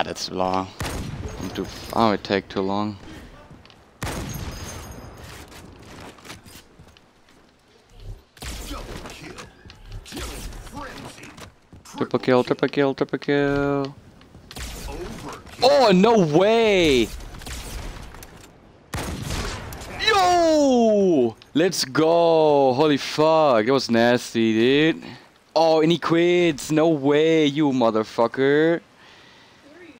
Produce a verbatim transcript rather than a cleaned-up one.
Ah, that's long. I'm too. Oh, it take too long. Triple kill, triple kill, triple kill. Oh, no way! Yo! Let's go! Holy fuck, that was nasty, dude. Oh, and he quits. No way, you motherfucker.